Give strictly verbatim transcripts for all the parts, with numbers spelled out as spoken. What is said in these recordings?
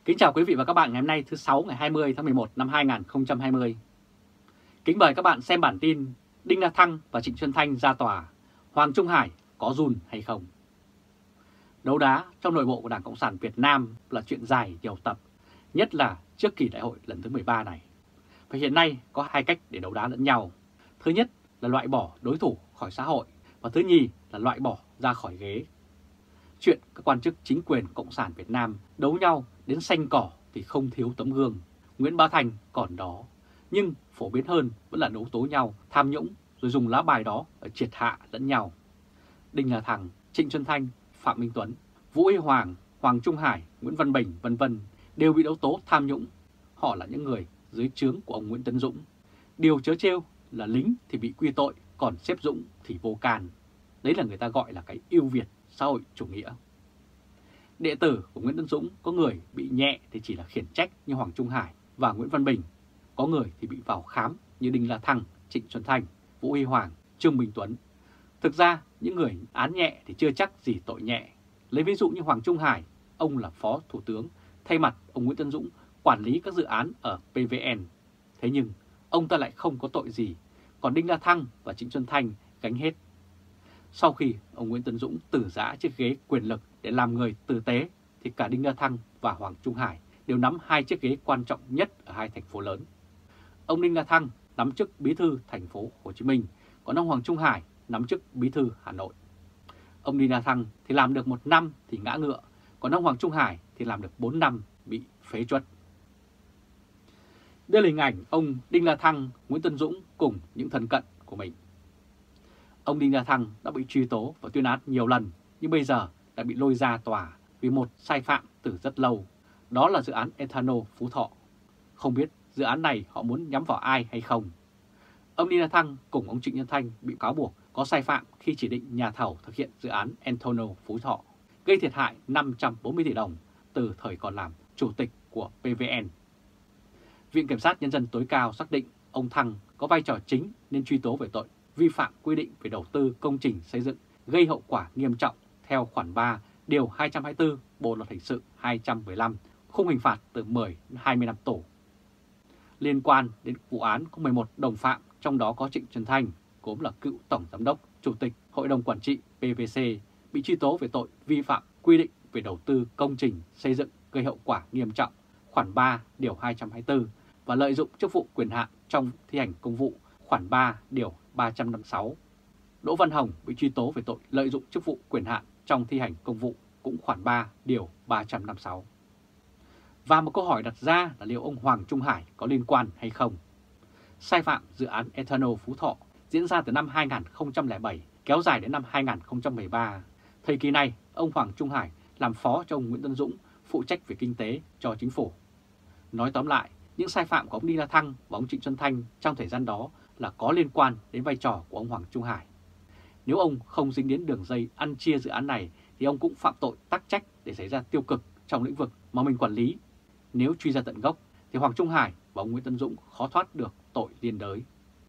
Kính chào quý vị và các bạn ngày hôm nay thứ Sáu ngày hai mươi tháng mười một năm hai nghìn không trăm hai mươi. Kính mời các bạn xem bản tin Đinh La Thăng và Trịnh Xuân Thanh ra tòa, Hoàng Trung Hải có run hay không? Đấu đá trong nội bộ của Đảng Cộng sản Việt Nam là chuyện dài nhiều tập, nhất là trước kỳ đại hội lần thứ mười ba này. Và hiện nay có hai cách để đấu đá lẫn nhau. Thứ nhất là loại bỏ đối thủ khỏi xã hội, và thứ nhì là loại bỏ ra khỏi ghế. Chuyện các quan chức chính quyền Cộng sản Việt Nam đấu nhau đến xanh cỏ thì không thiếu tấm gương. Nguyễn Bá Thành còn đó, nhưng phổ biến hơn vẫn là đấu tố nhau, tham nhũng, rồi dùng lá bài đó ở triệt hạ lẫn nhau. Đinh La Thăng, Trịnh Xuân Thanh, Phạm Minh Tuấn, Vũ Huy Hoàng, Hoàng Trung Hải, Nguyễn Văn Bình, vân vân đều bị đấu tố tham nhũng. Họ là những người dưới trướng của ông Nguyễn Tấn Dũng. Điều trớ trêu là lính thì bị quy tội, còn sếp Dũng thì vô can. Đấy là người ta gọi là cái ưu việt xã hội chủ nghĩa. Đệ tử của Nguyễn Tấn Dũng có người bị nhẹ thì chỉ là khiển trách như Hoàng Trung Hải và Nguyễn Văn Bình, có người thì bị vào khám như Đinh La Thăng, Trịnh Xuân Thanh, Vũ Huy Hoàng, Trương Minh Tuấn. Thực ra những người án nhẹ thì chưa chắc gì tội nhẹ. Lấy ví dụ như Hoàng Trung Hải, ông là Phó Thủ tướng, thay mặt ông Nguyễn Tấn Dũng quản lý các dự án ở pê vê en. Thế nhưng ông ta lại không có tội gì, còn Đinh La Thăng và Trịnh Xuân Thanh gánh hết. Sau khi ông Nguyễn Tấn Dũng từ giã chiếc ghế quyền lực để làm người tử tế, thì cả Đinh La Thăng và Hoàng Trung Hải đều nắm hai chiếc ghế quan trọng nhất ở hai thành phố lớn. Ông Đinh La Thăng nắm chức bí thư thành phố Hồ Chí Minh, còn ông Hoàng Trung Hải nắm chức bí thư Hà Nội. Ông Đinh La Thăng thì làm được một năm thì ngã ngựa, còn ông Hoàng Trung Hải thì làm được bốn năm bị phế truất. Đây là hình ảnh ông Đinh La Thăng, Nguyễn Tấn Dũng cùng những thân cận của mình. Ông Đinh La Thăng đã bị truy tố và tuyên án nhiều lần, nhưng bây giờ đã bị lôi ra tòa vì một sai phạm từ rất lâu. Đó là dự án Ethanol Phú Thọ. Không biết dự án này họ muốn nhắm vào ai hay không. Ông Đinh La Thăng cùng ông Trịnh Xuân Thanh bị cáo buộc có sai phạm khi chỉ định nhà thầu thực hiện dự án Ethanol Phú Thọ, gây thiệt hại năm trăm bốn mươi tỷ đồng từ thời còn làm chủ tịch của pê vê en. Viện Kiểm sát Nhân dân tối cao xác định ông Thăng có vai trò chính nên truy tố về tội vi phạm quy định về đầu tư công trình xây dựng gây hậu quả nghiêm trọng theo khoản ba điều hai trăm hai mươi tư Bộ luật hình sự hai trăm mười lăm, khung hình phạt từ mười đến hai mươi năm tù. Liên quan đến vụ án có mười một đồng phạm, trong đó có Trịnh Xuân Thanh, cũng là cựu tổng giám đốc, chủ tịch Hội đồng quản trị pê vê xê, bị truy tố về tội vi phạm quy định về đầu tư công trình xây dựng gây hậu quả nghiêm trọng khoản ba điều hai trăm hai mươi tư và lợi dụng chức vụ quyền hạn trong thi hành công vụ khoản ba điều ba trăm năm mươi sáu. Đỗ Văn Hồng bị truy tố về tội lợi dụng chức vụ quyền hạn trong thi hành công vụ cũng khoản ba điều ba trăm năm mươi sáu. Và một câu hỏi đặt ra là liệu ông Hoàng Trung Hải có liên quan hay không? Sai phạm dự án Ethanol Phú Thọ diễn ra từ năm hai nghìn không trăm lẻ bảy, kéo dài đến năm hai nghìn không trăm mười ba. Thời kỳ này, ông Hoàng Trung Hải làm phó cho ông Nguyễn Tấn Dũng, phụ trách về kinh tế cho chính phủ. Nói tóm lại, những sai phạm của ông Đinh La Thăng và ông Trịnh Xuân Thanh trong thời gian đó là có liên quan đến vai trò của ông Hoàng Trung Hải. Nếu ông không dính đến đường dây ăn chia dự án này thì ông cũng phạm tội tắc trách để xảy ra tiêu cực trong lĩnh vực mà mình quản lý. Nếu truy ra tận gốc thì Hoàng Trung Hải và ông Nguyễn Tấn Dũng khó thoát được tội liên đới.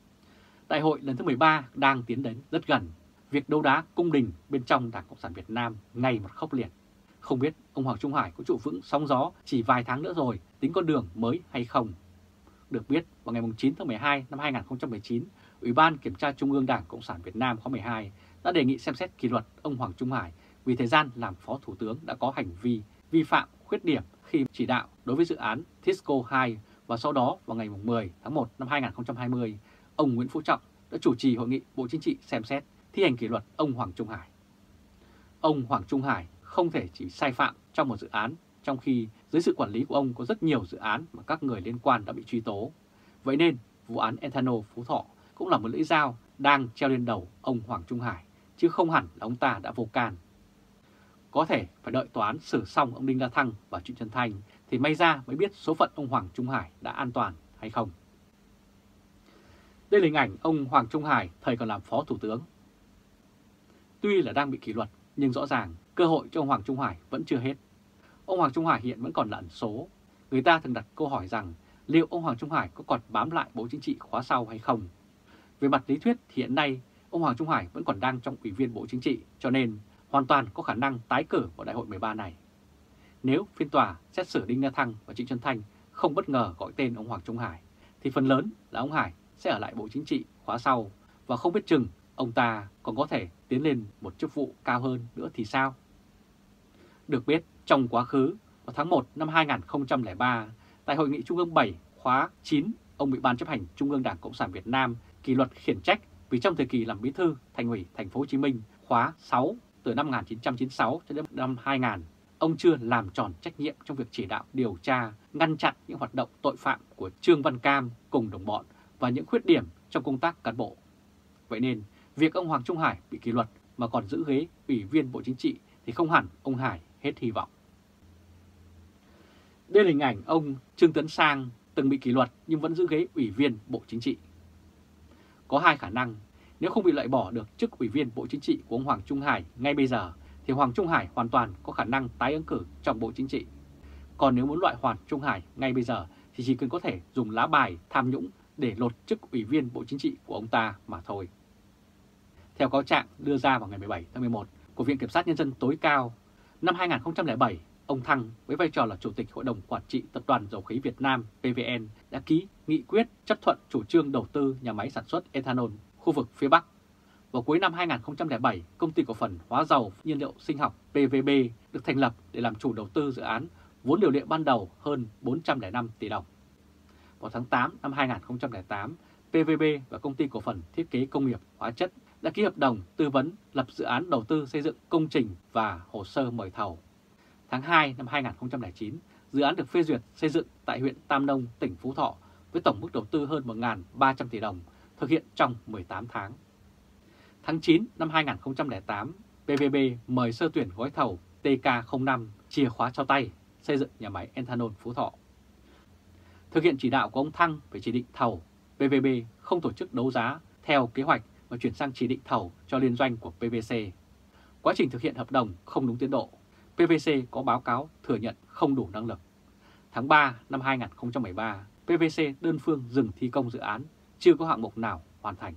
Đại hội lần thứ mười ba đang tiến đến rất gần. Việc đấu đá cung đình bên trong Đảng Cộng sản Việt Nam ngày một khốc liệt. Không biết ông Hoàng Trung Hải có trụ vững sóng gió chỉ vài tháng nữa rồi tính con đường mới hay không? Được biết, vào ngày chín tháng mười hai năm hai nghìn không trăm mười chín, Ủy ban Kiểm tra Trung ương Đảng Cộng sản Việt Nam khóa mười hai đã đề nghị xem xét kỷ luật ông Hoàng Trung Hải vì thời gian làm Phó Thủ tướng đã có hành vi vi phạm khuyết điểm khi chỉ đạo đối với dự án Tisco hai, và sau đó vào ngày mười tháng một năm hai nghìn không trăm hai mươi, ông Nguyễn Phú Trọng đã chủ trì hội nghị Bộ Chính trị xem xét thi hành kỷ luật ông Hoàng Trung Hải. Ông Hoàng Trung Hải không thể chỉ sai phạm trong một dự án, trong khi dưới sự quản lý của ông có rất nhiều dự án mà các người liên quan đã bị truy tố. Vậy nên vụ án Ethanol Phú Thọ cũng là một lưỡi dao đang treo lên đầu ông Hoàng Trung Hải, chứ không hẳn là ông ta đã vô can. Có thể phải đợi tòa án xử xong ông Đinh La Thăng và Trịnh Xuân Thanh thì may ra mới biết số phận ông Hoàng Trung Hải đã an toàn hay không. Đây là hình ảnh ông Hoàng Trung Hải thời còn làm Phó Thủ tướng. Tuy là đang bị kỷ luật nhưng rõ ràng cơ hội cho ông Hoàng Trung Hải vẫn chưa hết. Ông Hoàng Trung Hải hiện vẫn còn là ẩn số. Người ta thường đặt câu hỏi rằng liệu ông Hoàng Trung Hải có còn bám lại Bộ Chính trị khóa sau hay không? Về mặt lý thuyết thì hiện nay ông Hoàng Trung Hải vẫn còn đang trong Ủy viên Bộ Chính trị, cho nên hoàn toàn có khả năng tái cử vào Đại hội mười ba này. nếu phiên tòa xét xử Đinh La Thăng và Trịnh Xuân Thanh không bất ngờ gọi tên ông Hoàng Trung Hải, thì phần lớn là ông Hải sẽ ở lại Bộ Chính trị khóa sau và không biết chừng ông ta còn có thể tiến lên một chức vụ cao hơn nữa thì sao? Được biết, trong quá khứ, vào tháng một năm hai nghìn không trăm lẻ ba, tại Hội nghị Trung ương bảy khóa chín, ông bị Ban Chấp hành Trung ương Đảng Cộng sản Việt Nam kỷ luật khiển trách vì trong thời kỳ làm bí thư Thành ủy Thành phố Hồ Chí Minh khóa sáu từ năm một nghìn chín trăm chín mươi sáu đến năm hai nghìn, ông chưa làm tròn trách nhiệm trong việc chỉ đạo điều tra, ngăn chặn những hoạt động tội phạm của Trương Văn Cam cùng đồng bọn và những khuyết điểm trong công tác cán bộ. Vậy nên, việc ông Hoàng Trung Hải bị kỷ luật mà còn giữ ghế Ủy viên Bộ Chính trị thì không hẳn ông Hải hết hy vọng. Đây là hình ảnh ông Trương Tấn Sang từng bị kỷ luật nhưng vẫn giữ ghế Ủy viên Bộ Chính trị. Có hai khả năng, nếu không bị loại bỏ được chức Ủy viên Bộ Chính trị của ông Hoàng Trung Hải ngay bây giờ, thì Hoàng Trung Hải hoàn toàn có khả năng tái ứng cử trong Bộ Chính trị. Còn nếu muốn loại Hoàng Trung Hải ngay bây giờ thì chỉ cần có thể dùng lá bài tham nhũng để lột chức Ủy viên Bộ Chính trị của ông ta mà thôi. Theo cáo trạng đưa ra vào ngày mười bảy tháng mười một của Viện Kiểm sát Nhân dân tối cao, năm hai nghìn không trăm lẻ bảy, ông Thăng với vai trò là Chủ tịch Hội đồng Quản trị Tập đoàn Dầu khí Việt Nam pê vê en đã ký nghị quyết chấp thuận chủ trương đầu tư nhà máy sản xuất ethanol khu vực phía Bắc. Vào cuối năm hai nghìn không trăm lẻ bảy, Công ty Cổ phần Hóa dầu Nhiên liệu Sinh học pê vê bê được thành lập để làm chủ đầu tư dự án, vốn điều lệ ban đầu hơn bốn trăm lẻ năm tỷ đồng. Vào tháng tám năm hai nghìn không trăm lẻ tám, pê vê bê và Công ty Cổ phần Thiết kế Công nghiệp Hóa chất đã ký hợp đồng tư vấn lập dự án đầu tư xây dựng công trình và hồ sơ mời thầu. Tháng hai năm hai nghìn không trăm lẻ chín, dự án được phê duyệt xây dựng tại huyện Tam Nông, tỉnh Phú Thọ với tổng mức đầu tư hơn một nghìn ba trăm tỷ đồng, thực hiện trong mười tám tháng. Tháng chín năm hai nghìn không trăm lẻ tám, pê vê bê mời sơ tuyển gói thầu tê ca không năm chìa khóa cho tay xây dựng nhà máy ethanol Phú Thọ. Thực hiện chỉ đạo của ông Thăng về chỉ định thầu, pê vê bê không tổ chức đấu giá theo kế hoạch mà chuyển sang chỉ định thầu cho liên doanh của pê vê xê. Quá trình thực hiện hợp đồng không đúng tiến độ, pê vê xê có báo cáo thừa nhận không đủ năng lực. Tháng ba năm hai nghìn không trăm mười ba, pê vê xê đơn phương dừng thi công dự án, chưa có hạng mục nào hoàn thành.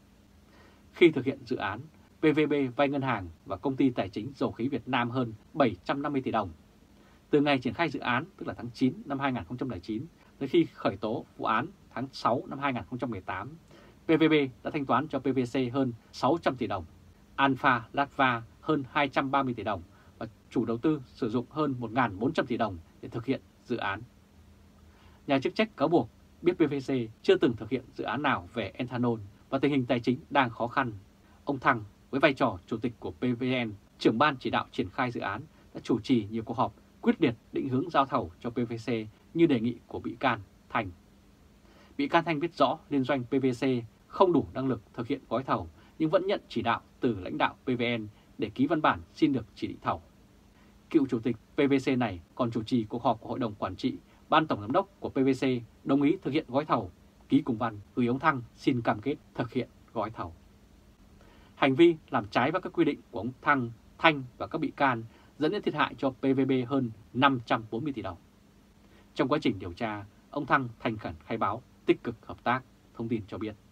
Khi thực hiện dự án, pê vê bê vay ngân hàng và Công ty Tài chính Dầu khí Việt Nam hơn bảy trăm năm mươi tỷ đồng. Từ ngày triển khai dự án, tức là tháng chín năm hai nghìn không trăm lẻ chín, đến khi khởi tố vụ án tháng sáu năm hai nghìn không trăm mười tám, pê vê bê đã thanh toán cho pê vê xê hơn sáu trăm tỷ đồng, Alpha Latva hơn hai trăm ba mươi tỷ đồng và chủ đầu tư sử dụng hơn một nghìn bốn trăm tỷ đồng để thực hiện dự án. Nhà chức trách cáo buộc biết pê vê xê chưa từng thực hiện dự án nào về ethanol và tình hình tài chính đang khó khăn. Ông Thăng với vai trò Chủ tịch của pê vê en, trưởng ban chỉ đạo triển khai dự án, đã chủ trì nhiều cuộc họp quyết liệt định hướng giao thầu cho pê vê xê như đề nghị của bị can Thanh. Bị can Thanh biết rõ liên doanh pê vê xê không đủ năng lực thực hiện gói thầu nhưng vẫn nhận chỉ đạo từ lãnh đạo pê vê en để ký văn bản xin được chỉ định thầu. Cựu chủ tịch pê vê xê này còn chủ trì cuộc họp của Hội đồng Quản trị, Ban Tổng giám đốc của pê vê xê đồng ý thực hiện gói thầu, ký công văn gửi ông Thăng xin cam kết thực hiện gói thầu. Hành vi làm trái với các quy định của ông Thăng, Thanh và các bị can dẫn đến thiệt hại cho pê vê bê hơn năm trăm bốn mươi tỷ đồng. Trong quá trình điều tra, ông Thăng thành khẩn khai báo, tích cực hợp tác, thông tin cho biết.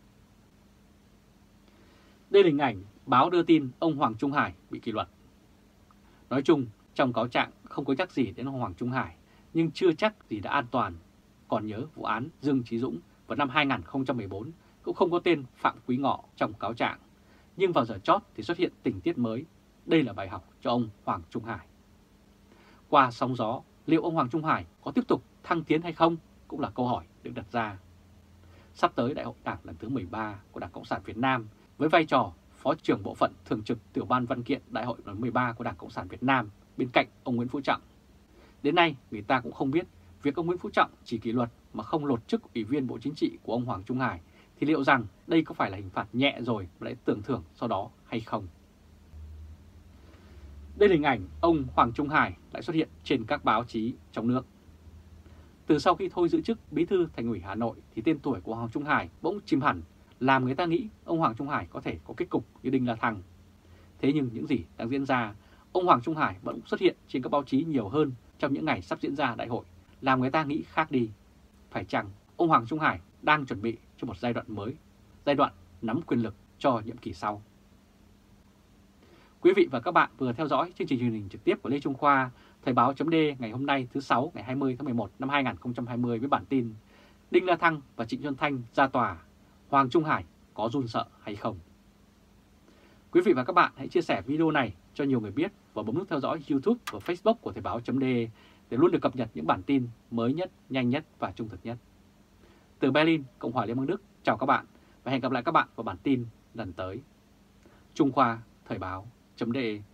Đây là hình ảnh báo đưa tin ông Hoàng Trung Hải bị kỷ luật. Nói chung, trong cáo trạng không có chắc gì đến ông Hoàng Trung Hải, nhưng chưa chắc gì đã an toàn. Còn nhớ vụ án Dương Chí Dũng vào năm hai nghìn không trăm mười bốn cũng không có tên Phạm Quý Ngọ trong cáo trạng. Nhưng vào giờ chót thì xuất hiện tình tiết mới. Đây là bài học cho ông Hoàng Trung Hải. Qua sóng gió, liệu ông Hoàng Trung Hải có tiếp tục thăng tiến hay không cũng là câu hỏi được đặt ra. Sắp tới Đại hội Đảng lần thứ mười ba của Đảng Cộng sản Việt Nam với vai trò Phó trưởng Bộ phận Thường trực Tiểu ban Văn kiện Đại hội lần mười ba của Đảng Cộng sản Việt Nam bên cạnh ông Nguyễn Phú Trọng. Đến nay, người ta cũng không biết việc ông Nguyễn Phú Trọng chỉ kỷ luật mà không lột chức Ủy viên Bộ Chính trị của ông Hoàng Trung Hải thì liệu rằng đây có phải là hình phạt nhẹ rồi mà lại tưởng thưởng sau đó hay không? Đây là hình ảnh ông Hoàng Trung Hải lại xuất hiện trên các báo chí trong nước. Từ sau khi thôi giữ chức Bí thư Thành ủy Hà Nội thì tên tuổi của Hoàng Trung Hải bỗng chìm hẳn, làm người ta nghĩ ông Hoàng Trung Hải có thể có kết cục như Đinh La Thăng. Thế nhưng những gì đang diễn ra, ông Hoàng Trung Hải vẫn xuất hiện trên các báo chí nhiều hơn trong những ngày sắp diễn ra đại hội, làm người ta nghĩ khác đi. Phải chăng ông Hoàng Trung Hải đang chuẩn bị cho một giai đoạn mới, giai đoạn nắm quyền lực cho nhiệm kỳ sau? Quý vị và các bạn vừa theo dõi chương trình truyền hình trực tiếp của Lê Trung Khoa, Thời Thời báo chấm D ngày hôm nay thứ Sáu ngày hai mươi tháng mười một năm hai nghìn không trăm hai mươi với bản tin Đinh La Thăng và Trịnh Xuân Thanh ra tòa, Hoàng Trung Hải có run sợ hay không? Quý vị và các bạn hãy chia sẻ video này cho nhiều người biết và bấm nút theo dõi YouTube và Facebook của Thời báo chấm D để luôn được cập nhật những bản tin mới nhất, nhanh nhất và trung thực nhất. Từ Berlin, Cộng hòa Liên bang Đức, chào các bạn và hẹn gặp lại các bạn vào bản tin lần tới. Trung Khoa, Thời báo chấm D.